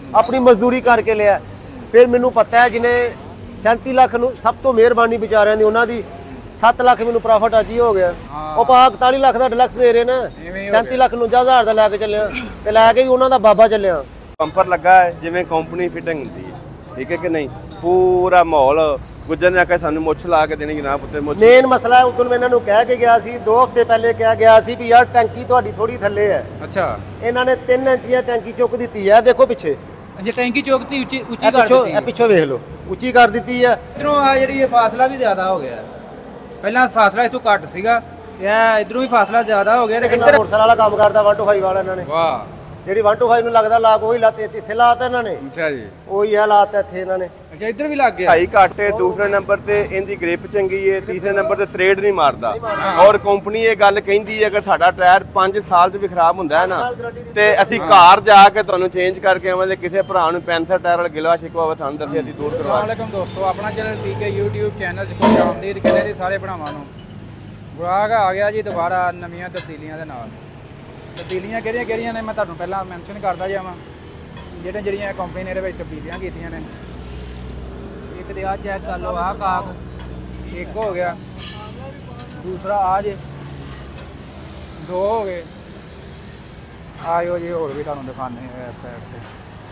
अपनी मजदूरी करके लिया। फिर मैनू पता है जिन्हें 37 लाख सब तो मेहरबानी बेचारियां दी उन्हां दी 7 लाख मैनू प्रॉफिट अज ही हो गया। वो 41 लाख का डिलक्स दे रहे ना, 37 लाख 49 हज़ार का लैके चलिया ते लैके भी उन्हों का बाबा चलिया। पंपर लगा है जिवें कंपनी फिटिंग होंदी है, ठीक है कि नहीं। पूरा माहौल गुज्जर ने आखिया सानू मुछ ला के देनी ना पुत्ते मुछ। मेन मसला है उदों मैं इन्होंने कह के गया सी, 2 हफ्ते पहले कह गया सी भी यार टैंकी तुहाडी थोड़ी थल्ले है। अच्छा, इन्होंने 3 इंच की टैंकी चुक दी है। देखो पिछे अच्छा टैंकी चौकती ऊंची कर दी है, पिछो वेख लो ਉੱਚੀ कर दी है। इधरों आ ਜਿਹੜੀ ਇਹ ਫਾਸਲਾ ਵੀ ਜ਼ਿਆਦਾ ਹੋ ਗਿਆ। ਪਹਿਲਾਂ ਫਾਸਲਾ ਇਸ ਤੋਂ ਘੱਟ ਸੀਗਾ ਤੇ ਇਧਰੋਂ ਵੀ ਫਾਸਲਾ ਜ਼ਿਆਦਾ ਹੋ ਗਿਆ ਤੇ ਇੱਧਰ ਮੋਟਰਸਾਈਕਲ ਵਾਲਾ ਕੰਮ ਕਰਦਾ 125 ਵਾਲਾ ਇਹਨਾਂ ਨੇ। ਵਾਹ, ਜਿਹੜੀ 125 ਨੂੰ ਲੱਗਦਾ ਲਾਕ ਉਹੀ ਲਾਤੇ ਇੱਥੇ ਲਾਤਾ ਇਹਨਾਂ ਨੇ। ਅੱਛਾ ਜੀ, ਉਹੀ ਹੈ ਲਾਤਾ ਇੱਥੇ ਇਹਨਾਂ ਨੇ। ਅੱਛਾ ਇੱਧਰ ਵੀ ਲੱਗ ਗਿਆ। ਢਾਈ ਘੱਟ ਹੈ, ਦੂਸਰੇ ਨੰਬਰ ਤੇ ਇਹਦੀ ਗ੍ਰਿਪ ਚੰਗੀ ਹੈ, ਤੀਸਰੇ ਨੰਬਰ ਤੇ ਤਰੇੜ ਨਹੀਂ ਮਾਰਦਾ। ਔਰ ਕੰਪਨੀ ਇਹ ਗੱਲ ਕਹਿੰਦੀ ਹੈ ਕਿ ਸਾਡਾ ਟਾਇਰ 5 ਸਾਲ 'ਚ ਵੀ ਖਰਾਬ ਹੁੰਦਾ ਹੈ ਨਾ ਤੇ ਅਸੀਂ ਘਰ ਜਾ ਕੇ ਤੁਹਾਨੂੰ ਚੇਂਜ ਕਰਕੇ ਆਵਾਂਗੇ। ਕਿਸੇ ਭਰਾ ਨੂੰ ਪੈਂਥਰ ਟਾਇਰ ਵਾਲਾ ਗਿਲਵਾ ਸ਼ਿਕਵਾ ਹੋਵੇ ਸਾਨੂੰ ਦੱਸਿਆ ਅਸੀਂ ਦੂਰ ਕਰਵਾ। ਅਸਲਾਮੁਅਲੈਕੁਮ ਦੋਸਤੋ, ਆਪਣਾ ਚੈਨਲ ਠੀਕ ਹੈ YouTube ਚੈਨਲ 'ਚ ਕੋਈ ਆਮਦੀਦ ਕਹਿੰਦੇ ਜੀ ਸਾਰੇ ਭਰਾਵਾਂ ਨੂੰ। ਬੁਰਾਕ ਆ ਗਿਆ ਜੀ ਦੁਬਾਰਾ ਨਵੀਆਂ ਤਬਦੀਲੀਆਂ ਦੇ ਨਾਲ। ਤਬਦੀਲੀਆਂ ਕਿਹੜੀਆਂ ਨੇ ਮੈਂ ਤੁਹਾਨੂੰ ਪਹਿਲਾਂ ਮੈਂਸ਼ਨ ਕਰਦਾ ਜਾਵਾਂ ਜਿਹੜੀਆਂ ਕੰਪਨੀ ਨੇ ਇਹਦੇ ਵਿੱਚ ਤਬਦੀਲੀਆਂ ਕੀਤੀਆਂ ਨੇ। ਇੱਕ ਤੇ ਆਹ ਚੈੱਕ ਕਰ ਲਓ, ਆਹ ਕਾਕ ਇੱਕ ਹੋ ਗਿਆ, ਦੂਸਰਾ ਆ ਜੇ 2 ਹੋ ਗਏ। ਆਇਓ ਜੀ ਹੋਰ ਵੀ ਤੁਹਾਨੂੰ ਦਿਖਾਣੇ ਇਸ ਸਾਈਡ ਤੇ,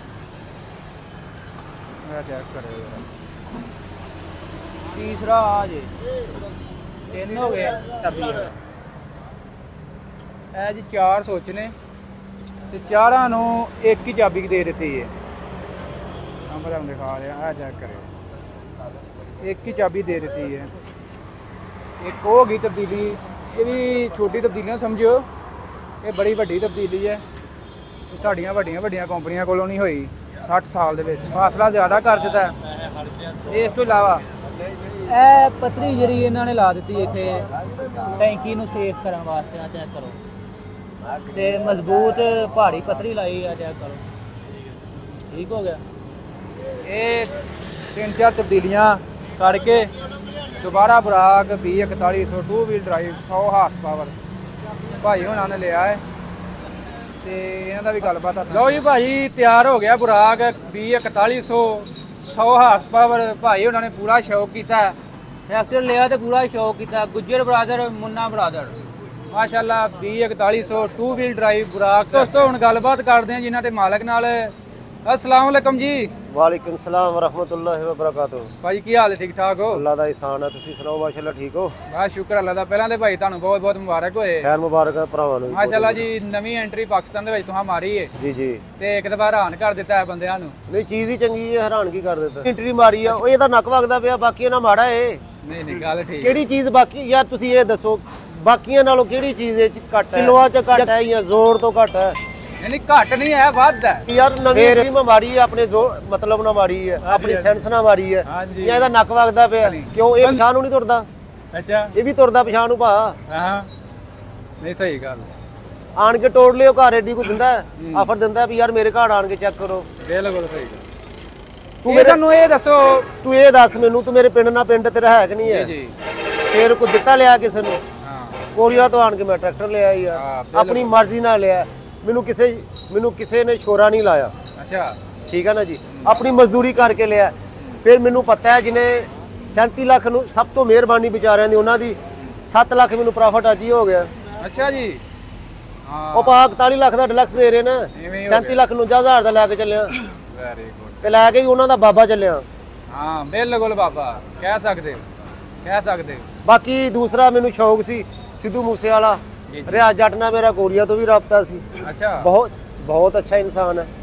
ਇਹ ਚੈੱਕ ਕਰਿਓ ਜਰਾ। ਤੀਸਰਾ ਆ ਜੇ 3 ਹੋ ਗਏ ਤਬਦੀਲ। ਇਹ ਜੀ 4 ਸੋਚ ਨੇ ਤੇ ਚਾਰਾਂ ਨੂੰ ਇੱਕ ਹੀ ਚਾਬੀ ਦੇ ਦਿੱਤੀ ਹੈ। ਮੈਂ ਤੁਹਾਨੂੰ ਦਿਖਾ ਰਿਹਾ, ਇਹ ਚੈੱਕ ਕਰਿਓ, ਇੱਕ ਹੀ ਚਾਬੀ ਦੇ ਦਿੱਤੀ ਹੈ। ਇੱਕ ਹੋ ਗਈ ਤਬਦੀਲੀ, ਇਹ ਵੀ ਛੋਟੀ ਤਬਦੀਲੀ ਨਾ ਸਮਝਿਓ, ਇਹ ਬੜੀ ਵੱਡੀ ਤਬਦੀਲੀ ਹੈ। ਇਹ ਸਾਡੀਆਂ ਵੱਡੀਆਂ ਕੰਪਨੀਆਂ ਕੋਲੋਂ ਨਹੀਂ ਹੋਈ 60 ਸਾਲ ਦੇ ਵਿੱਚ। ਫਾਸਲਾ ਜ਼ਿਆਦਾ ਕਰ ਦਿੱਤਾ। ਇਸ ਤੋਂ ਇਲਾਵਾ ਇਹ ਪੱਤਰੀ ਜਿਹੜੀ ਇਹਨਾਂ ਨੇ ਲਾ ਦਿੱਤੀ ਇੱਥੇ ਟੈਂਕੀ ਨੂੰ ਸੇਫ ਕਰਨ ਵਾਸਤੇ। ਆ ਚੈੱਕ ਕਰੋ, ਤੇ ਮਜ਼ਬੂਤ ਪਹਾੜੀ ਪੱਤਰੀ ਲਾਈ ਆ, ਚੈੱਕ ਕਰੋ, ਠੀਕ ਹੋ ਗਿਆ। ਇਹ 3-4 ਤਬਦੀਲੀਆਂ ਕਰਕੇ ਦੁਬਾਰਾ ਬਰਾਕ 2041 2 ਵੀਲ ਡਰਾਈਵ 100 ਹਾਰਸ ਪਾਵਰ ਭਾਈ ਹੁਣਾਂ ਨੇ ਲਿਆ ਹੈ ਤੇ ਇਹਨਾਂ ਦਾ ਵੀ ਗੱਲਬਾਤ। ਲਓ ਜੀ ਭਾਈ, ਤਿਆਰ ਹੋ ਗਿਆ ਬਰਾਕ 2041 100 ਹਾਰਸ ਪਾਵਰ। ਭਾਈ ਉਹਨਾਂ ਨੇ ਪੂਰਾ ਸ਼ੌਕ ਕੀਤਾ, ਟਰੈਕਟਰ ਲਿਆ ਤੇ ਪੂਰਾ ਸ਼ੌਕ ਕੀਤਾ। ਗੁੱਜਰ ਬਰਾਦਰ, ਮੁੰਨਾ ਬਰਾਦਰ, ਮਾਸ਼ਾਅੱਲਾ 2041 2 ਵੀਲ ਡਰਾਈਵ ਬਰਾਕ। ਦੋਸਤੋ ਹੁਣ ਗੱਲਬਾਤ ਕਰਦੇ ਹਾਂ ਜਿਨ੍ਹਾਂ ਦੇ ਮਾਲਕ ਨਾਲ। अस्सलाम वालेकुम जी। वालेकुम सलाम वरहमतुल्लाहि वबरकातुहू। भाई की हाल है, ठीक ठाक हो? अल्लाह दा एहसान है, तुसी सुनाओ? माशाअल्लाह ठीक हो? बस शुक्र अल्लाह दा। पहला ते भाई ਤੁਹਾਨੂੰ बहुत बहुत मुबारक होए। खैर मुबारक है भरावां ਨੂੰ। माशाअल्लाह जी, ਨਵੀਂ ਐਂਟਰੀ ਪਾਕਿਸਤਾਨ ਦੇ ਵਿੱਚ ਤੁਸੀਂ ਮਾਰੀ ਹੈ। जी जी। ਤੇ ਇੱਕ ਦਫਾ ਹੈਰਾਨ ਕਰ ਦਿੱਤਾ ਹੈ ਬੰਦਿਆਂ ਨੂੰ। ਨਹੀਂ ਚੀਜ਼ ਹੀ ਚੰਗੀ ਹੈ, ਹੈਰਾਨ ਕੀ ਕਰ ਦਿੱਤਾ। ਐਂਟਰੀ ਮਾਰੀ ਆ, ਉਹ ਇਹਦਾ ਨੱਕ ਵਗਦਾ ਪਿਆ, ਬਾਕੀਆਂ ਨਾਲ ਮਾੜਾ ਏ। ਨਹੀਂ ਗੱਲ ਠੀਕ। ਕਿਹੜੀ ਚੀਜ਼ ਬਾਕੀ ਯਾਰ ਤੁਸੀਂ ਇਹ ਦੱਸੋ, ਬਾਕੀਆਂ ਨਾਲੋਂ ਕਿਹੜੀ ਚੀਜ਼ ਇਹ ਚ ਘੱਟ ਹੈ? ਕਿਲੋਆਂ ਚ ਘੱਟ ਹੈ ਜਾਂ ਜ਼ੋਰ ਤੋਂ ਘੱਟ ਹੈ? ਨਹੀਂ ਘੱਟ ਨਹੀਂ ਹੈ, ਵੱਧ ਹੈ ਯਾਰ। ਨਵੀਂ ਐਂਟਰੀ ਮੈਂ ਮਾਰੀ ਹੈ, ਆਪਣੇ ਜੋ ਮਤਲਬ ਨਾਲ ਮਾਰੀ ਹੈ, ਆਪਣੀ ਸੈਂਸ ਨਾਲ ਮਾਰੀ ਹੈ। ਜਾਂ ਇਹਦਾ ਨੱਕ ਵਗਦਾ ਪਿਆ ਕਿਉਂ? ਇਹ ਪਛਾਣ ਨੂੰ ਨਹੀਂ ਤੁਰਦਾ। ਅੱਛਾ, ਇਹ ਵੀ ਤੁਰਦਾ ਪਛਾਣ ਨੂੰ ਭਾ। ਹਾਂ ਨਹੀਂ ਸਹੀ ਗੱਲ। ਆਣ ਕੇ ਤੋੜ ਲਿਓ ਘਰ, ਐਡੀ ਕੋਈ ਦਿੰਦਾ ਆਫਰ ਦਿੰਦਾ ਵੀ ਯਾਰ ਮੇਰੇ ਘਰ ਆਣ ਕੇ ਚੈੱਕ ਕਰੋ। ਬਿਲਕੁਲ ਸਹੀ ਗੱਲ। ਤੂੰ ਮੈਨੂੰ ਇਹ ਦੱਸੋ, ਤੂੰ ਇਹ ਦੱਸ ਮੈਨੂੰ, ਤੂੰ ਮੇਰੇ ਪਿੰਡ ਨਾਲ ਪਿੰਡ ਤੇਰਾ ਹੈ ਕਿ ਨਹੀਂ ਹੈ? ਜੀ। ਫੇਰ ਕੋਈ ਦਿੱਤਾ ਲਿਆ ਕਿਸੇ ਨੂੰ? ਹਾਂ, ਕੋਰੀਆ ਤੋਂ ਆਣ ਕੇ ਮੈਂ ਟਰੈਕਟਰ ਲਿਆ ਯਾਰ, ਆਪਣੀ ਮਰਜ਼ੀ ਨਾਲ ਲਿਆ। ਮੈਨੂੰ ਕਿਸੇ ਨੇ ਛੋਰਾ ਨਹੀਂ ਲਾਇਆ। ਅੱਛਾ, ਠੀਕ ਹੈ ਨਾ ਜੀ, ਆਪਣੀ ਮਜ਼ਦੂਰੀ ਕਰਕੇ ਲਿਆ। ਫਿਰ ਮੈਨੂੰ ਪਤਾ ਹੈ ਜਿਹਨੇ 37 ਲੱਖ ਸਭ ਤੋਂ ਮਿਹਰਬਾਨੀ ਵਿਚਾਰਿਆਂ ਦੀ ਉਹਨਾਂ ਦੀ 7 ਲੱਖ ਮੈਨੂੰ ਪ੍ਰੋਫਿਟ ਅੱਜ ਹੀ ਹੋ ਗਿਆ। ਅੱਛਾ ਜੀ। ਹਾਂ, ਉਹ 41 ਲੱਖ ਦਾ ਡਿਲਕਸ ਦੇ ਰਹੇ ਨਾ, 37 ਲੱਖ 49 ਹਜ਼ਾਰ ਦਾ ਲੈ ਕੇ ਚੱਲਿਆ। Very good. ਤੇ ਲੈ ਕੇ ਵੀ ਉਹਨਾਂ ਦਾ ਬਾਬਾ ਚੱਲਿਆ। ਹਾਂ ਬਿਲਕੁਲ ਬਾਬਾ ਕਹਿ ਸਕਦੇ। ਬਾਕੀ ਦੂਸਰਾ ਮੈਨੂੰ ਸ਼ੌਕ ਸੀ ਸਿੱਧੂ ਮੂਸੇ ਵਾਲਾ। ਰਿਆਜ਼ ਜੱਟ ਨਾਲ ਮੇਰਾ ਕੋਰੀਆ ਤੋਂ ਵੀ ਰਾਬਤਾ ਸੀ। ਅੱਛਾ, ਬਹੁਤ ਅੱਛਾ ਇਨਸਾਨ ਹੈ।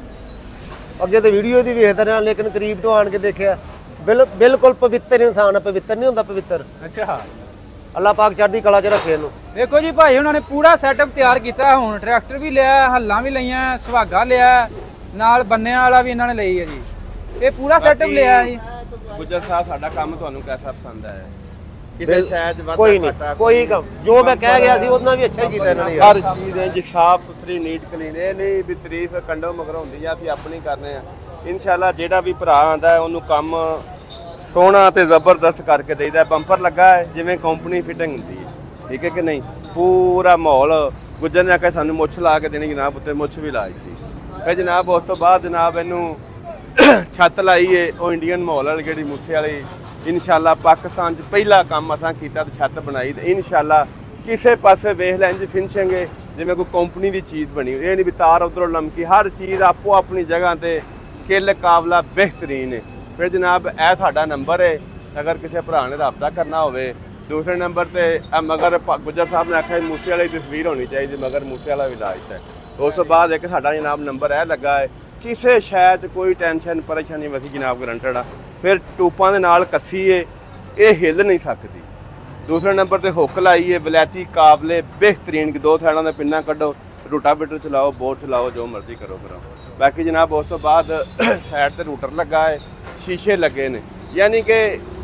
ਅੱਗੇ ਤੇ ਵੀਡੀਓ ਦੀ ਵੇਖਦਾ ਰਿਹਾ, ਲੇਕਿਨ ਕਰੀਬ ਤੋਂ ਆਣ ਕੇ ਦੇਖਿਆ ਬਿਲਕੁਲ ਪਵਿੱਤਰ ਇਨਸਾਨ ਹੈ। ਪਵਿੱਤਰ ਨਹੀਂ ਹੁੰਦਾ, ਪਵਿੱਤਰ। ਅੱਛਾ, ਅੱਲਾਹ ਪਾਕ ਚੜ੍ਹਦੀ ਕਲਾ 'ਚ ਰੱਖੇ ਇਹਨੂੰ। ਦੇਖੋ ਜੀ ਭਾਈ ਉਹਨਾਂ ਨੇ ਪੂਰਾ ਸੈਟਅਪ ਤਿਆਰ ਕੀਤਾ। ਹੁਣ ਟਰੈਕਟਰ ਵੀ ਲਿਆ, ਹੱਲਾਂ ਵੀ ਲਈਆਂ, ਸੁਹਾਗਾ ਲਿਆ, ਨਾਲ ਬੰਨਿਆਂ ਵਾਲਾ ਵੀ ਇਹਨਾਂ ਨੇ ਲਈ ਹੈ ਜੀ। ਇਹ ਪੂਰਾ ਸੈਟਅਪ ਲਿਆ ਜੀ। ਗੁੱਜਰ ਸਾਹਿਬ, ਸਾਡਾ ਕੰਮ ਤੁਹਾਨੂੰ ਕਿਹਦਾ ਪਸੰਦ ਆਇਆ? ਕਿਸੇ ਸ਼ਾਇਦ ਕੋਈ ਨਹੀਂ, ਕੋਈ ਕੰਮ ਜੋ ਮੈਂ ਕਹਿ ਗਿਆ ਸੀ ਉਹਨਾਂ ਵੀ ਅੱਛਾ ਹੀ ਕੀਤਾ ਇਹਨਾਂ ਨੇ। ਹਰ ਚੀਜ਼ ਹੈ ਜੀ ਸਾਫ ਸੁਥਰੀ, ਨੀਟ ਕਲੀਨ। ਇਹ ਨਹੀਂ ਵੀ ਤਾਰੀਫ ਕੰਡੋ ਮਗਰ ਹੁੰਦੀ ਆ, ਅਸੀਂ ਆਪਣੀ ਕਰਨੇ ਆ। ਇਨਸ਼ਾਅੱਲਾ ਜਿਹੜਾ ਵੀ ਭਰਾ ਆਂਦਾ ਉਹਨੂੰ ਕੰਮ ਸੋਹਣਾ ਤੇ ਜ਼ਬਰਦਸਤ ਕਰਕੇ ਦੇਈਦਾ। ਬੰਪਰ ਲੱਗਾ ਹੈ ਜਿਵੇਂ ਕੰਪਨੀ ਫਿਟਿੰਗ ਹੁੰਦੀ ਹੈ, ਠੀਕ ਹੈ ਕਿ ਨਹੀਂ। ਪੂਰਾ ਮਾਹੌਲ ਗੁੱਜਰ ਨੇ ਆਖਿਆ ਸਾਨੂੰ ਮੁੱਛ ਲਾ ਕੇ ਦੇਣੀ ਨਾ ਪੁੱਤੇ, ਮੁੱਛ ਵੀ ਲਾ ਦਿੱਤੀ। ਫਿਰ ਜਨਾਬ ਉਸ ਤੋਂ ਬਾਅਦ ਜਨਾਬ ਇਹਨੂੰ ਛੱਤ ਲਾਈ ਏ ਉਹ ਇੰਡੀਅਨ ਮਾਲ ਵਾਲੀ ਜਿਹੜੀ ਮੂਸੇ ਵਾਲੀ ਇਨਸ਼ਾਅੱਲਾ ਪਾਕਿਸਤਾਨ 'ਚ ਪਹਿਲਾ ਕੰਮ ਅਸਾਂ ਕੀਤਾ ਤੇ ਛੱਤ ਬਣਾਈ ਤੇ ਇਨਸ਼ਾਅੱਲਾ ਕਿਸੇ ਪਾਸੇ ਵੇਖ ਲੈਣ ਜੀ ਫਿਨਿਸ਼ਿੰਗ ਜਿਵੇਂ ਕੋਈ ਕੰਪਨੀ ਦੀ ਚੀਜ਼ ਬਣੀ ਇਹ ਨਹੀਂ ਵੀ ਤਾਰ ਉਧਰੋਂ ਲਮਕੀ ਹਰ ਚੀਜ਼ ਆਪੋ ਆਪਣੀ ਜਗ੍ਹਾ ਤੇ ਕਿਲ ਕਾਬਲਾ ਬਿਹਤਰੀਨ ਹੈ। ਫਿਰ ਜਨਾਬ ਇਹ ਸਾਡਾ ਨੰਬਰ ਹੈ ਅਗਰ ਕਿਸੇ ਭਰਾ ਨੇ ਰਾਬਤਾ ਕਰਨਾ ਹੋਵੇ। ਦੂਸਰੇ ਨੰਬਰ ਤੇ ਮਗਰ ਗੁੱਜਰ ਸਾਹਿਬ ਨੇ ਆਖਿਆ ਮੂਸੇ ਵਾਲੀ ਤਸਵੀਰ ਹੋਣੀ ਚਾਹੀਦੀ ਮਗਰ ਮੂਸੇ ਵਾਲਾ ਵੀ ਲਾਇਕ ਹੈ। ਉਸ ਤੋਂ ਬਾਅਦ ਇੱਕ ਸਾਡਾ ਜਨਾਬ ਨੰਬਰ ਇਹ ਲੱਗਾ ਹੈ ਕਿਸੇ ਸ਼ੈ 'ਚ ਕੋਈ ਟੈਨਸ਼ਨ ਪਰੇਸ਼ਾਨੀ ਵਸੀ ਜਨਾਬ ਗਰੰਟਡ ਆ। ਫਿਰ ਟੂਪਾਂ ਦੇ ਨਾਲ ਕੱਸੀ ਹੈ ਇਹ ਹਿੱਲ ਨਹੀਂ ਸਕਦੀ। ਦੂਸਰੇ ਨੰਬਰ ਤੇ ਹੁੱਕ ਲਾਈ ਹੈ ਵਲੈਤੀ ਕਾਬਲੇ ਬਿਹਤਰੀਨ ਦੋ ਸਾਈਡਾਂ ਦੇ ਪਿੰਨਾਂ ਕੱਢੋ ਰੂਟਾਵੇਟਰ ਚਲਾਓ ਬੋਰ ਚਲਾਓ ਜੋ ਮਰਜ਼ੀ ਕਰੋ ਕਰੋ। ਬਾਕੀ ਜਨਾਬ ਉਸ ਤੋਂ ਬਾਅਦ ਸਾਈਡ ਤੇ ਰੂਟਰ ਲੱਗਾ ਹੈ ਸ਼ੀਸ਼ੇ ਲੱਗੇ ਨੇ ਯਾਨੀ ਕਿ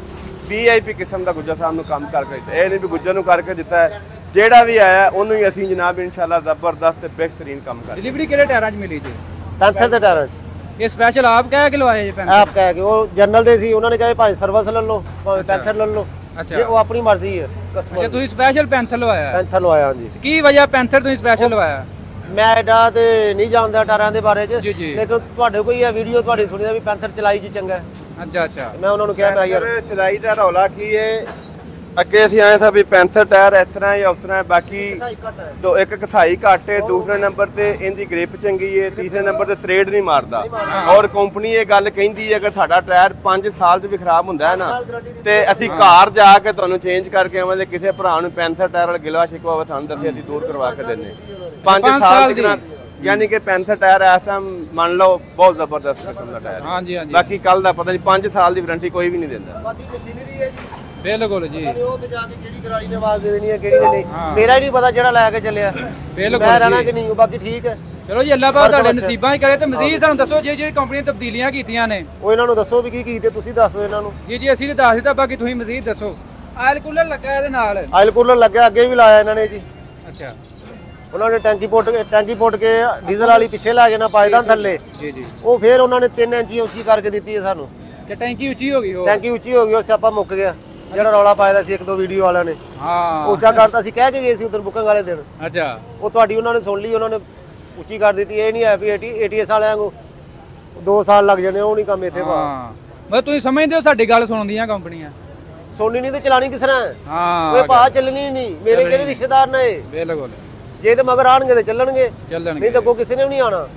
VIP ਕਿਸਮ ਦਾ ਗੁੱਜਰ ਸਾਹਿਬ ਨੂੰ ਕੰਮ ਕਰਕੇ ਦਿੱਤਾ। ਇਹ ਨਹੀਂ ਵੀ ਗੁੱਜਰ ਨੂੰ ਕਰਕੇ ਦਿੱਤਾ ਹੈ ਜਿਹੜਾ ਵੀ ਆਇਆ ਉਹਨੂੰ ਹੀ ਅਸੀਂ ਜਨਾਬ ਇਨਸ਼ਾਅੱਲਾ ਜ਼ਬਰਦਸਤ ਤੇ ਬਿਹਤਰੀਨ ਕੰਮ ਕਰਾਂਗੇ। डिलीवरी ਕਿਹੜੇ ਟਾਇਰਾਂ 'ਚ ਮਿਲੀ ਜੀ? ਪੈਂਥਰ ਦੇ ਟਾਇਰ ਇਹ ਸਪੈਸ਼ਲ ਆਪ ਕਹਿ ਕੇ ਲਵਾਏ ਜੀ ਪੈਂਥਰ? ਆਪ ਕਹਿ ਕੇ ਉਹ ਜਨਰਲ ਦੇ ਸੀ ਉਹਨਾਂ ਨੇ ਕਿਹਾ ਭਾਵੇਂ ਸਰਵਿਸ ਲੈ ਲਓ ਭਾਵੇਂ ਪੈਂਥਰ ਲੈ ਲਓ ਅੱਛਾ। ਇਹ ਉਹ ਆਪਣੀ ਮਰਜ਼ੀ ਹੈ ਅੱਛਾ ਕਸਟਮਰ ਤੁਸੀਂ ਸਪੈਸ਼ਲ ਪੈਂਥਰ ਲਵਾਇਆ ਹੈ? ਪੈਂਥਰ ਲਵਾਇਆ ਜੀ। ਕੀ ਵਜ੍ਹਾ ਪੈਂਥਰ ਤੁਸੀਂ ਸਪੈਸ਼ਲ ਲਵਾਇਆ? ਮੈਂ ਐਡਾ ਤੇ ਨਹੀਂ ਜਾਣਦਾ ਟਾਇਰਾਂ ਦੇ ਬਾਰੇ 'ਚ ਜੀ, ਜੀ। ਲੇਕਿਨ ਤੁਹਾਡੇ ਕੋਈ ਇਹ ਵੀਡੀਓ ਤੁਹਾਡੀ ਸੁਣੀ ਦਾ ਵੀ ਪੈਂਥਰ ਚਲਾਈ ਜੀ ਚੰਗਾ ਹੈ। ਅੱਛਾ ਅੱਛਾ ਮੈਂ ਉਹਨਾਂ ਨੂੰ ਕਿਹਾ ਮੈਂ ਯਾਰ ਚਲਾਈ ਦਾ ਰੌਲਾ ਕੀ ਹੈ ਅੱਗੇ ਅਸੀਂ ਆਏ ਸਾਂ ਵੀ ਪੈਂਥਰ ਟਾਇਰ ਇਸ ਤਰ੍ਹਾਂ ਜਾਂ ਉਸ ਤਰ੍ਹਾਂ ਬਾਕੀ ਦੋ ਇੱਕ ਘਸਾਈ ਘੱਟ ਹੈ ਦੂਸਰੇ ਨੰਬਰ ਤੇ ਇਹਦੀ ਗ੍ਰਿਪ ਚੰਗੀ ਹੈ ਤੀਸਰੇ ਨੰਬਰ ਤੇ ਤਰੇੜ ਨਹੀਂ ਮਾਰਦਾ ਔਰ ਕੰਪਨੀ ਇਹ ਗੱਲ ਕਹਿੰਦੀ ਹੈ ਅਗਰ ਸਾਡਾ ਟਾਇਰ 5 ਸਾਲ 'ਚ ਵੀ ਖਰਾਬ ਹੁੰਦਾ ਹੈ ਨਾ ਤੇ ਅਸੀਂ ਘਰ ਜਾ ਕੇ ਤੁਹਾਨੂੰ ਚੇਂਜ ਕਰਕੇ ਆਵਾਂਗੇ। ਕਿਸੇ ਭਰਾ ਨੂੰ ਪੈਂਥਰ ਟਾਇਰ ਵਾਲਾ ਗਿਲਵਾ ਸ਼ਿਕਵਾ ਹੋਵੇ ਸਾਨੂੰ ਦੱਸੇ ਅਸੀਂ ਦੂਰ ਕਰਵਾ ਕੇ ਦਿੰਦੇ 5 ਸਾਲ ਦੀ ਯਾਨੀ ਕਿ ਪੈਂਥਰ ਟਾਇਰ ਇਸ ਟਾਈਮ ਮੰਨ ਲਓ ਬਹੁਤ ਜ਼ਬਰਦਸਤ ਕਿਸਮ ਦਾ ਟਾਇਰ ਹਾਂਜੀ ਹਾਂਜੀ ਬਾਕੀ ਕੱਲ ਦਾ ਪਤਾ ਨਹੀਂ 5 ਸਾਲ ਦੀ ਵਾਰੰਟੀ ਕੋਈ ਵੀ ਨਹੀਂ ਦਿੰਦਾ। ਬਾਕੀ ਮਸ਼ੀਨਰੀ ਹੈ ਜੀ ਬਿਲਕੁਲ ਜੀ ਉਹ ਤੇ ਜਾ ਕੇ ਕਿਹੜੀ ਗਰਾਰੀ ਨੇ ਆਵਾਜ਼ ਦੇ ਦੇਣੀ ਹੈ ਕਿਹੜੀ ਨੇ ਨਹੀਂ ਮੇਰਾ ਹੀ ਨਹੀਂ ਪਤਾ ਜਿਹੜਾ ਲੈ ਕੇ ਚੱਲਿਆ ਬਿਲਕੁਲ ਮੈਂ ਰਹਿਣਾ ਕਿ ਨਹੀਂ ਉਹ ਬਾਕੀ ਠੀਕ ਹੈ। ਚਲੋ ਜੀ ਅੱਲਾਹ ਪਾਕ ਤੁਹਾਡੇ ਨਸੀਬਾਂ ਹੀ ਕਰੇ ਤੇ ਮਜ਼ੀਦ ਸਾਨੂੰ ਦੱਸੋ ਜਿਹੜੀ ਕੰਪਨੀ ਨੇ ਤਬਦੀਲੀਆਂ ਕੀਤੀਆਂ ਨੇ ਉਹ ਇਹਨਾਂ ਨੂੰ ਦੱਸੋ ਵੀ ਕੀ ਕੀਤੇ ਤੁਸੀਂ ਦੱਸੋ ਇਹਨਾਂ ਨੂੰ। ਜੀ ਅਸੀਂ ਤੇ ਦੱਸ ਦਿੱਤਾ ਬਾਕੀ ਤੁਸੀਂ ਮਜ਼ੀਦ ਦੱਸੋ। ਆਇਲ ਕੂਲਰ ਲੱਗਾ ਇਹਦੇ ਨਾਲ? ਆਇਲ ਕੂਲਰ ਲੱਗਿਆ ਅੱਗੇ ਵੀ ਲਾਇਆ ਇਹਨਾਂ ਨੇ ਜੀ। ਅੱਛਾ ਉਹਨਾਂ ਨੇ ਟੈਂਕੀ ਪੁੱਟ ਕੇ ਡੀਜ਼ਲ ਵਾਲੀ ਪਿੱਛੇ ਲਾ ਕੇ ਨਾ ਪਾਇਦਾਨ ਥੱਲੇ ਜੀ ਜੀ ਉਹ ਫਿਰ ਉਹਨਾਂ ਨੇ 3 ਇੰਚੀ ਉੱਚੀ ਕਰਕੇ ਦਿੱਤੀ ਹੈ ਸਾਨੂੰ। ਤੇ ਟੈਂਕੀ ਉੱਚੀ ਹੋ ਗਈ ਉਹ? ਟੈਂਕੀ ਉੱਚੀ ਹੋ ਗਈ ਉਹ ਸਿਆਪਾ ਮੁੱਕ ਗਿਆ ਜਿਹੜਾ ਰੌਲਾ ਪਾਇਆ ਸੀ ਇੱਕ ਦੋ ਵੀਡੀਓ ਵਾਲਿਆਂ ਨੇ ਹਾਂ ਉੱਚਾ ਕਰਤਾ ਸੀ ਕਹਿ ਕੇ ਗਏ ਸੀ ਉਧਰ ਬੁਕਿੰਗ ਵਾਲੇ ਦਿਨ ਅੱਛਾ ਉਹ ਤੁਹਾਡੀ ਉਹਨਾਂ ਨੇ ਸੁਣ ਲਈ ਉਹਨਾਂ ਨੇ ਉੱਚੀ ਕਰ ਦਿੱਤੀ। ਇਹ ਨਹੀਂ ਹੈ ਵੀ ATS ਵਾਲਿਆਂ ਨੂੰ 2 ਸਾਲ ਲੱਗ ਜਾਣੇ ਉਹ ਨਹੀਂ ਕੰਮ ਇੱਥੇ ਵਾ। ਹਾਂ ਮਤਲਬ ਤੁਸੀਂ ਸਮਝਦੇ ਹੋ ਸਾਡੀ ਗੱਲ ਸੁਣਦੀਆਂ ਕੰਪਨੀਆਂ? ਸੁਣਨੀ ਨਹੀਂ ਤੇ ਚਲਾਣੀ ਕਿਸ ਤਰ੍ਹਾਂ ਹਾਂ ਓਏ ਭਾ ਚੱਲਣੀ ਨਹੀਂ ਮੇਰੇ ਕਿਹੜੇ ਰਿਸ਼ਤੇਦਾਰ ਨੇ ਬਿਲਕੁਲ ਜੇ ਤੇ ਮਗਰ ਆਣਗੇ ਤੇ ਚੱਲਣਗੇ ਚੱਲਣਗੇ ਨਹੀਂ ਤਾਂ ਕੋਈ ਕਿਸੇ ਨੇ ਵੀ ਨਹੀਂ ਆਣਾ।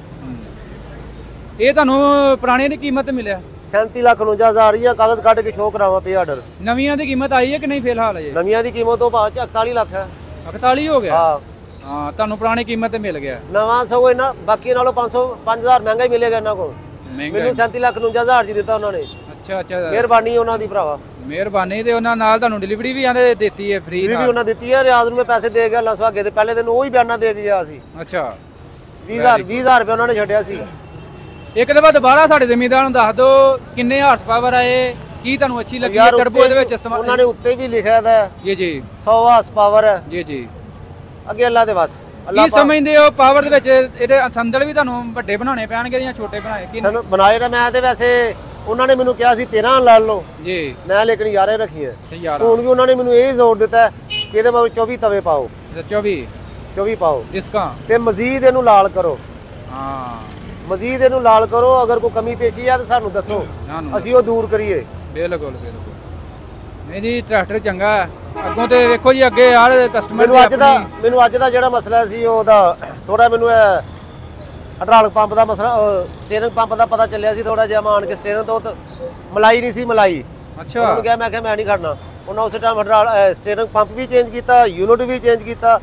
ਇਹ ਤੁਹਾਨੂੰ ਪੁਰਾਣੇ ਦੀ ਕੀਮਤ ਮਿਲਿਆ? 37,49,000 ਜਾਂ ਕਾਗਜ਼ ਕੱਢ ਕੇ ਸ਼ੋਅ ਕਰਾਵਾਂ ਪੇ ਆਰਡਰ। ਨਵੀਆਂ ਦੀ ਕੀਮਤ ਆਈ ਹੈ ਕਿ ਨਹੀਂ ਫਿਲਹਾਲ ਅਜੇ? ਨਵੀਆਂ ਦੀ ਕੀਮਤ ਉਹ ਭਾਅ 41 ਲੱਖ ਹੈ। 41 ਹੋ ਗਿਆ? ਹਾਂ ਹਾਂ ਤੁਹਾਨੂੰ ਪੁਰਾਣੀ ਕੀਮਤ ਤੇ ਮਿਲ ਗਿਆ। ਨਵਾਂ ਸਗੋਂ ਇਹਨਾਂ ਬਾਕੀ ਨਾਲੋਂ 5000 ਮਹਿੰਗਾ ਹੀ ਮਿਲੇਗਾ ਇਹਨਾਂ ਕੋਲ। ਮਹਿੰਗਾ ਮੈਨੂੰ 37,49,000 ਜੀ ਦਿੱਤਾ ਉਹਨਾਂ ਨੇ। ਅੱਛਾ ਅੱਛਾ ਮਿਹਰਬਾਨੀ ਉਹਨਾਂ ਦੀ ਭਰਾਵਾ। ਮਿਹਰਬਾਨੀ ਤੇ ਉਹਨਾਂ ਨਾਲ ਤੁਹਾਨੂੰ ਡਿਲੀਵਰੀ ਵੀ ਆਂਦੇ ਦਿੱਤੀ ਹੈ ਫ੍ਰੀ ਵੀ ਉਹਨਾਂ ਦਿੱਤੀ ਹੈ। ਰਿਆਜ਼ ਨੂੰ ਮੈਂ ਪੈਸੇ ਦੇ ਗਿਆ ਲਸਵਾਗੇ ਦੇ ਪਹਿਲੇ ਦਿਨ ਉਹ ਹੀ ਬਿਆਨਾ ਦੇ ਕੇ ਗਿਆ ਸੀ। ਅੱਛਾ 20000 ਰੁਪਏ ਉਹਨਾਂ ਨੇ ਛੱਡਿਆ ਸੀ। ਇੱਕ ਦਫਾ ਦੁਬਾਰਾ ਸਾਡੇ ਜ਼ਮੀਂਦਾਰ ਨੂੰ ਦੱਸ ਦਿਓ ਕਿੰਨੇ ਹਾਰਸ ਪਾਵਰ ਆਏ ਕੀ ਤੁਹਾਨੂੰ ਅੱਛੀ ਲੱਗੀ ਹੈ ਟਰਬੋ ਇਹਦੇ ਵਿੱਚ ਇਸਤੇਮਾਲ? ਉਹਨਾਂ ਨੇ ਉੱਤੇ ਵੀ ਲਿਖਿਆ ਦਾ ਜੀ ਜੀ 100 ਹਾਰਸ ਪਾਵਰ ਹੈ ਜੀ ਜੀ ਅੱਗੇ ਅੱਲਾ ਦੇ ਬਸ। ਕੀ ਸਮਝਦੇ ਹੋ ਪਾਵਰ ਦੇ ਵਿੱਚ ਇਹਦੇ ਸੰਦਲ ਵੀ ਤੁਹਾਨੂੰ ਵੱਡੇ ਬਣਾਉਣੇ ਪੈਣਗੇ ਜਾਂ ਛੋਟੇ ਬਣਾਏ ਕੀ? ਸਾਨੂੰ ਬਣਾਏ ਨਾ ਮੈਂ ਤੇ ਵੈਸੇ ਉਹਨਾਂ ਨੇ ਮੈਨੂੰ ਕਿਹਾ ਸੀ 13 ਲਾ ਲਓ ਜੀ ਮੈਂ ਲੇਕਿਨ ਯਾਰੇ ਰੱਖੀਆਂ। ਤੇ ਯਾਰ ਹੁਣ ਵੀ ਉਹਨਾਂ ਨੇ ਮੈਨੂੰ ਇਹ ਜ਼ੋਰ ਦਿੱਤਾ ਕਿ ਇਹਦੇ ਮਗਰ 24 ਤਵੇ ਪਾਓ 24 ਪਾਓ ਡਿਸਕਾਂ ਤੇ ਮਜ਼ੀਦ ਇਹਨੂੰ ਲਾਲ ਕਰੋ। ਹਾਂ ਮਜ਼ੀਦ ਇਹਨੂੰ ਲਾਲ ਕਰੋ ਅਗਰ ਕੋਈ ਕਮੀ ਪੇਸ਼ੀ ਆ ਤਾਂ ਸਾਨੂੰ ਦੱਸੋ ਅਸੀਂ ਉਹ ਦੂਰ ਕਰੀਏ। ਬਿਲਕੁਲ ਬਿਲਕੁਲ ਨਹੀਂ ਜੀ ਟਰੈਕਟਰ ਚੰਗਾ ਹੈ। ਅੱਗੋਂ ਤੇ ਵੇਖੋ ਜੀ ਅੱਗੇ ਯਾਰ ਕਸਟਮਰ ਮੈਨੂੰ ਅੱਜ ਦਾ ਜਿਹੜਾ ਮਸਲਾ ਸੀ ਉਹਦਾ ਥੋੜਾ ਮੈਨੂੰ ਹਾਈਡ੍ਰੋਲਿਕ ਪੰਪ ਦਾ ਮਸਲਾ ਸਟੀਅਰਿੰਗ ਪੰਪ ਦਾ ਪਤਾ ਚੱਲਿਆ ਸੀ ਥੋੜਾ ਜਿਹਾ ਮਾਨ ਕੇ ਸਟੀਅਰਿੰਗ ਤੋਂ ਮਲਾਈ ਨਹੀਂ ਸੀ ਮਲਾਈ। ਅੱਛਾ ਉਹਨੂੰ ਕਿਹਾ ਮੈਂ ਨਹੀਂ ਖੜਨਾ। ਉਹਨਾਂ ਉਸੇ ਟਾਈਮ ਸਟੀਅਰਿੰਗ ਪੰਪ ਵੀ ਚੇਂਜ ਕੀਤਾ ਯੂਨਿਟ ਵੀ ਚੇਂਜ ਕੀਤਾ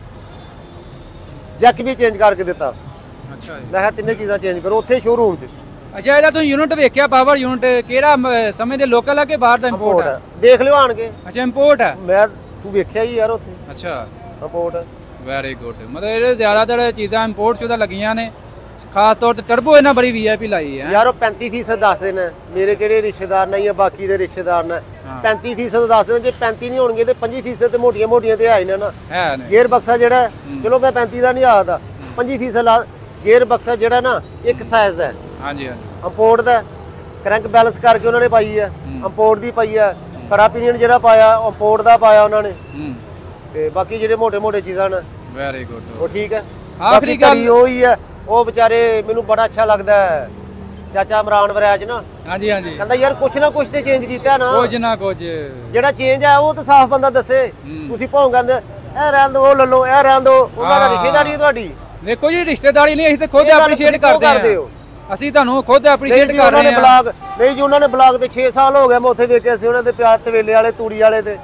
ਜੈਕ ਵੀ ਚੇਂਜ ਕਰਕੇ ਦਿੱਤਾ। ਅੱਛਾ ਜੀ ਮੈਂ ਕਿਹਾ ਤਿੰਨੇ ਚੀਜ਼ਾਂ ਚੇਂਜ ਕਰੋ ਉੱਥੇ ਸ਼ੋਰੂਮ 'ਚ। ਅੱਛਾ ਇਹਦਾ ਤੁਸੀਂ ਯੂਨਿਟ ਵੇਖਿਆ ਪਾਵਰ ਯੂਨਿਟ ਕਿਹੜਾ ਸਮੇਂ ਦੇ ਲੋਕਲ ਹੈ ਕਿ ਬਾਹਰ ਦਾ ਇੰਪੋਰਟ ਹੈ? ਦੇਖ ਲਿਓ ਆਣ ਕੇ। ਅੱਛਾ ਇੰਪੋਰਟ ਹੈ? ਮੈਂ ਤੂੰ ਵੇਖਿਆ ਹੀ ਯਾਰ ਉੱਥੇ ਅੱਛਾ ਇੰਪੋਰਟ। ਵੈਰੀ ਗੁੱਡ ਮਤਲਬ ਇਹ ਜ਼ਿਆਦਾਤਰ ਚੀਜ਼ਾਂ ਇੰਪੋਰਟ ਸ਼ੁਦਾ ਲੱਗੀਆਂ ਨੇ ਖਾਸ ਤੌਰ ਤੇ ਟਰਬੋ ਇਹਨਾਂ ਬੜੀ VIP ਲਾਈ ਹੈ ਯਾਰ। ਉਹ 35% ਦੱਸਦੇ ਨੇ ਮੇਰੇ ਕਿਹੜੇ ਰਿਸ਼ਤੇਦਾਰ ਨਹੀਂ ਆ ਬਾਕੀ ਦੇ ਰਿਸ਼ਤੇਦਾਰ ਨੇ 35% ਦੱਸਦੇ ਨੇ। ਜੇ 35 ਨਹੀਂ ਹੋਣਗੇ ਤੇ 25% ਤੇ ਮੋਟੀਆਂ ਤੇ ਆਈ ਨੇ ਨਾ ਹੈ ਨੇ। ਗੇਅਰ ਬਕਸਾ ਜਿਹੜਾ ਚਲੋ ਮੈਂ 35 ਦਾ ਨਹੀਂ ਆਦਾ 25% ਗੇਅਰ ਬਕਸਾ ਜਿਹੜਾ ਨਾ ਇੱਕ ਸਾਈਜ਼ ਦਾ ਹਾਂਜੀ ਹਾਂਜੀ ਇੰਪੋਰਟ ਦਾ ਕਰੰਕ ਬੈਲੈਂਸ ਕਰਕੇ ਉਹਨਾਂ ਨੇ ਪਾਈ ਹੈ ਇੰਪੋਰਟ ਦੀ ਪਾਈ ਹੈ। ਖੜਾ ਪੀਨੀਅਨ ਜਿਹੜਾ ਪਾਇਆ ਇੰਪੋਰਟ ਦਾ ਪਾਇਆ ਉਹਨਾਂ ਨੇ ਤੇ ਬਾਕੀ ਜਿਹੜੇ ਮੋਟੇ ਚੀਜ਼ਾਂ ਨੇ ਵੈਰੀ ਗੁੱਡ ਉਹ ਠੀਕ ਹੈ। ਆਖਰੀ ਗੱਲ ਉਹ ਹੀ ਹੈ ਉਹ ਵਿਚਾਰੇ ਮੈਨੂੰ ਬੜਾ ਅੱਛਾ ਲੱਗਦਾ ਹੈ ਚਾਚਾ ਇਮਰਾਨ ਵਰੈਜ ਨਾ। ਹਾਂਜੀ ਹਾਂਜੀ ਕਹਿੰਦਾ ਯਾਰ ਕੁਛ ਨਾ ਕੁਛ ਤੇ ਚੇਂਜ ਕੀਤਾ ਨਾ, ਕੁਝ ਨਾ ਕੁਝ ਜਿਹੜਾ ਚੇਂਜ ਆ ਉਹ ਤਾਂ ਸਾਫ਼ ਬੰਦਾ ਦੱਸੇ। ਤੁਸੀਂ ਭੌਂ ਕਹਿੰਦੇ ਇਹ ਰਹਿਣ ਦੋ, ਉਹ ਲੈ ਲਓ, ਇਹ ਰਹਿਣ ਦੋ, ਉਹਨਾਂ ਦਾ ਰਿਸ਼ਤੇਦਾਰੀ ਹੈ ਤੁਹਾਡੀ। ਦੇਖੋ ਜੀ ਰਿਸ਼ਤੇਦਾਰੀ ਨਹੀਂ, ਅਸੀਂ ਤਾਂ ਖੁਦ ਐਪਰੀਸ਼ੀਏਟ ਕਰਦੇ ਹਾਂ। ਅਸੀਂ ਤੁਹਾਨੂੰ ਖੁਦ ਐਪਰੀਸ਼ੀਏਟ ਕਰ ਰਹੇ ਹਾਂ। ਬਲਾਗ ਨਹੀਂ ਜੀ, ਉਹਨਾਂ ਨੇ ਬਲਾਗ ਤੇ 6 ਸਾਲ ਹੋ ਗਏ ਮੈਂ ਉੱਥੇ ਵੇਖਿਆ ਸੀ, ਉਹਨਾਂ ਦੇ ਪਿਆਰ ਤਵੇਲੇ ਵਾਲੇ ਤੂੜੀ ਵਾਲੇ ਤੇ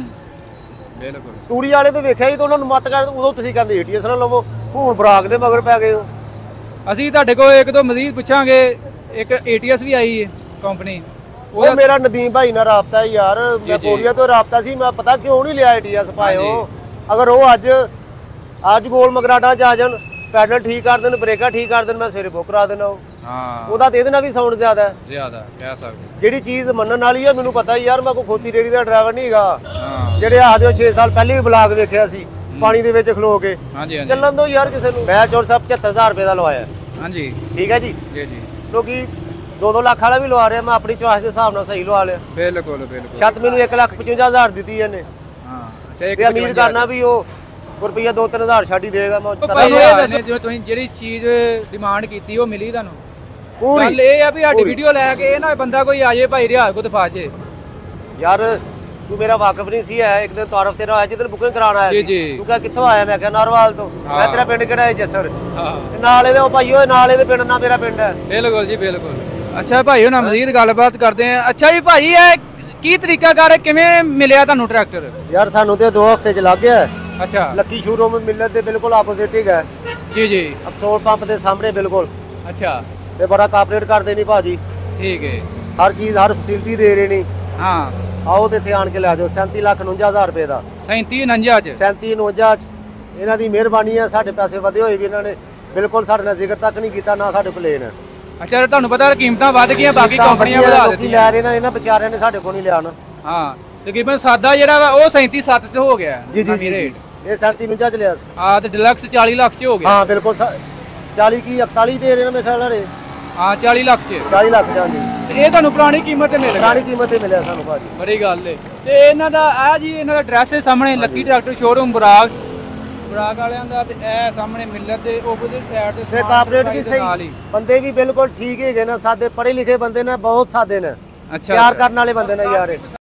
ਬਿਲਕੁਲ ਤੂੜੀ ਵਾਲੇ ਤੇ ਵੇਖਿਆ ਸੀ, ਤੇ ਉਹਨਾਂ ਨੂੰ ਮੱਤ ਕਰ ਉਦੋਂ ਤੁਸੀਂ ਕਹਿੰਦੇ ਏਟੀਐਸ ਨਾ ਲਵੋ, ਹੁਣ ਬਰਾਗ ਦੇ ਮਗਰ ਪੈ ਗਏ ਹੋ। ਅਸੀਂ ਤੁਹਾਡੇ ਕੋਲ ਇੱਕ ਦੋ ਮਜ਼ੀਦ ਪੁੱਛਾਂਗੇ। ਇੱਕ ਏਟੀਐਸ ਵੀ ਆਈ ਹੈ ਕੰਪਨੀ, ਉਹ ਮੇਰਾ ਨਦੀਮ ਭਾਈ ਨਾਲ ਰਾਬਤਾ ਹੈ ਯਾਰ, ਮੈਂ ਕੋਰੀਆ ਤੋਂ ਰਾਬਤਾ ਸੀ, ਮੈਂ ਪਤਾ ਕਿਉਂ ਨਹੀਂ ਲਿਆ ਏਟੀਐਸ ਪਾਇਓ। ਅਗਰ ਉਹ ਅੱਜ ਗੋਲ ਮਗਰਾਟਾਂ ਚ ਆ ਜਾਣ, ਪੈਡਲ ਠੀਕ ਕਰ ਦੇਣ, ਬ੍ਰੇਕਾਂ ਠੀਕ ਕਰ ਦੇਣ, ਮੈਂ ਸਵੇਰੇ ਬੁੱਕ ਕਰਾ ਦੇਣਾ। ਉਹਦਾ ਤੇ ਇਹਦੇ ਨਾਲ ਵੀ ਸਾਊਂਡ ਜ਼ਿਆਦਾ ਕਹਿ ਸਕਦੇ। ਜਿਹੜੀ ਚੀਜ਼ ਮੰਨਣ ਵਾਲੀ ਆ ਮੈਨੂੰ ਪਤਾ ਯਾਰ, ਮੈਂ ਕੋਈ ਖੋਤੀ ਰੇੜੀ ਦਾ ਡਰਾਈਵਰ ਨਹੀਂ ਹੈਗਾ। ਜਿਹੜੇ ਆਖਦੇ ਹੋ 6 ਸਾਲ ਪਹਿਲੇ ਵੀ ਬਲਾਗ ਵੇਖਿਆ ਸੀ ਪਾਣੀ ਦੇ ਵਿੱਚ ਖਲੋ ਕੇ, ਚੱਲਣ ਦੋ ਯਾਰ ਕਿਸੇ ਨੂੰ। ਮੈਂ ਚੋਰ ਸਾਹਿਬ 75000 ਰੁਪਏ ਦਾ ਲਵਾਇਆ। ਹਾਂਜੀ ਠੀਕ ਹੈ ਜੀ ਜੀ ਜੀ। ਲੋਕੀ 2-2 ਲੱਖ ਵਾਲਾ ਵੀ ਲਵਾ ਰਿਹਾ, ਮੈਂ ਆਪਣੀ ਚੋਇਸ ਦੇ ਹਿਸਾਬ ਨਾਲ ਸਹੀ ਲਵਾ ਲਿਆ। ਬਿਲਕੁਲ ਬਿਲਕੁਲ। ਛੱਤ ਮੈਨੂੰ 1,55,000 ਦਿੱਤੀ ਇਹਨੇ। ਅੱਛਾ ਤੇ ਉਮੀਦ ਕਰਨਾ ਵੀ ਉਹ ਰੁਪਈਆ 2-3000 ਛੱਡ ਹੀ ਦੇਗਾ। ਮੈਂ ਤੁਸੀਂ ਜਿਹੜੀ ਚੀਜ਼ ਡਿਮਾਂਡ ਕੀਤੀ ਉਹ ਮਿਲੀ ਤੁਹਾਨੂੰ? ਗੱਲ ਇਹ ਆ ਵੀ ਸਾਡੀ ਵੀਡੀਓ ਲੈ ਕੇ ਇਹ ਨਾ ਬੰਦਾ ਕੋਈ ਆ ਜਾਏ ਭਾਈ ਰਿਆਜ਼ ਕੋ ਦਫਾ ਜੇ। ਯਾਰ ਤੂੰ ਮੇਰਾ ਵਾਕਫ ਨਹੀਂ ਸੀ ਹੈ, ਇੱਕ ਦਿਨ ਤਾਰਫ ਤੇਰਾ ਆਇਆ ਜਿੱਦਣ ਬੁਕਿੰਗ ਕਰਾਉਣ ਆਇਆ ਸੀ। ਤੂੰ ਕਿਹਾ ਕਿੱਥੋਂ ਆਇਆ? ਮੈਂ ਕਿਹਾ ਨਾਰਵਾਲ ਤੋਂ। ਮੈਂ ਤੇਰਾ ਪਿੰਡ ਕਿਹੜਾ ਹੈ? ਜੱਸੜ। ਨਾਲ ਇਹਦੇ ਉਹ ਭਾਈ ਉਹ ਨਾਲ ਇਹਦੇ ਪਿੰਡ ਨਾਲ ਮੇਰਾ ਪਿੰਡ ਹੈ। ਬਿਲਕੁਲ ਜੀ ਬਿਲਕੁਲ। ਅੱਛਾ ਭਾਈ ਹੁਣ ਮਜ਼ੀਦ ਗੱਲਬਾਤ ਕਰਦੇ ਆ। ਅੱਛਾ ਜੀ ਭਾਈ ਇਹ ਕੀ ਤਰੀਕਾਕਾਰ ਹੈ, ਕਿਵੇਂ ਮਿਲਿਆ ਤੁਹਾਨੂੰ ਟਰੈਕਟਰ? ਯਾਰ ਸਾਨੂੰ ਤੇ 2 ਹਫ਼ਤੇ ਚ ਲੱਗ ਗਿਆ। ਅੱਛਾ ਲੱਕੀ ਸ਼ੋਰੂਮ ਮਿਲਤ ਦੇ ਬਿਲਕੁਲ ਆਪੋਜ਼ਿਟ ਹੀ ਹੈ ਜੀ ਜੀ। ਅਫਸੋਲ ਪੰਪ ਦੇ ਸਾਹਮਣੇ ਬਿਲਕੁਲ। ਅੱਛਾ ਤੇ ਬੜਾ ਕਾਪਰੇਟ ਕਰਦੇ ਨਹੀਂ ਭਾਜੀ। ਠੀਕ ਹੈ। ਹਰ ਚੀਜ਼ ਹਰ ਫੈਸਿਲਿਟੀ ਦੇ ਰਹੇ ਨੇ। ਹਾਂ ਆਓ ਤੇ ਇੱਥੇ ਆਣ ਕੇ ਲੈ ਜਾਓ। 37,49,000 ਰੁਪਏ ਦਾ 37,49 ਚ 37,49 ਚ ਇਹਨਾਂ ਦੀ ਮਿਹਰਬਾਨੀ ਹੈ। ਸਾਡੇ ਪੈਸੇ ਵਧੇ ਹੋਏ ਵੀ ਇਹਨਾਂ ਨੇ ਬਿਲਕੁਲ ਸਾਡੇ ਨਾਲ ਜ਼ਿਕਰ ਤੱਕ ਨਹੀਂ ਕੀਤਾ, ਨਾ ਸਾਡੇ ਪਲੇਨ ਹੈ। ਅੱਛਾ ਤੁਹਾਨੂੰ ਪਤਾ ਕੀਮਤਾਂ ਵੱਧ ਗਈਆਂ, ਬਾਕੀ ਕੰਪਨੀਆਂ ਵਧਾ ਦਿੱਤੀਆਂ। ਲੈ ਰਹੇ ਨੇ ਇਹਨਾਂ ਵਿਚਾਰਿਆਂ ਨੇ, ਸਾਡੇ ਕੋਲ ਨਹੀਂ ਲਿਆ ਨਾ। ਹਾਂ ਤਕਰੀਬਨ ਸਾਦਾ ਜਿਹੜਾ ਵਾ ਉਹ 37,7 ਤੇ ਹੋ ਗਿਆ। ਜੀ ਜੀ ਰੇਟ ਇਹ 37,49 ਚ ਲਿਆ ਸੀ। ਹਾਂ ਤੇ ਡਿਲਕਸ 40 ਲੱਖ ਚ ਹੋ ਗਿਆ। ਹਾਂ ਬਿਲਕੁਲ 40 ਕੀ 41 ਦੇ ਰਹੇ ਨੇ ਮੇਰੇ ਖਿਆਲ ਨਾਲ। ਹਾਂ 40 ਲੱਖ ਚ 40 ਲੱਖ ਜਾਂਦੀ। ਇਹ ਤੁਹਾਨੂੰ ਪੁਰਾਣੀ ਕੀਮਤ ਤੇ ਮਿਲ ਗਿਆ। ਪੁਰਾਣੀ ਕੀਮਤ ਤੇ ਮਿਲਿਆ ਸਾਨੂੰ ਭਾਜੀ। ਬੜੀ ਗੱਲ ਏ। ਤੇ ਇਹਨਾਂ ਦਾ ਆ ਜੀ ਇਹਨਾਂ ਦਾ ਐਡਰੈਸ ਹੈ ਸਾਹਮਣੇ ਲੱਕੀ ਟਰੈਕਟਰ ਸ਼ੋਰੂਮ ਬਰਾਗ ਵਾਲਿਆਂ ਦਾ। ਤੇ ਇਹ ਸਾਹਮਣੇ ਮਿਲਤ ਦੇ ਆਪੋਜ਼ਿਟ ਸਾਈਡ ਤੇ ਕਾਪਰੇਟ ਵੀ ਸਹੀ, ਬੰਦੇ ਵੀ ਬਿਲਕੁਲ ਠੀਕ ਹੈਗੇ ਨਾ, ਸਾਦੇ ਪੜ੍ਹੇ ਲਿਖੇ ਬੰਦੇ ਨੇ, ਬਹੁਤ ਸਾਦੇ ਨੇ, ਅੱਛਾ ਪਿਆਰ ਕਰਨ ਵਾਲੇ ਬੰਦੇ ਨੇ ਯਾਰ।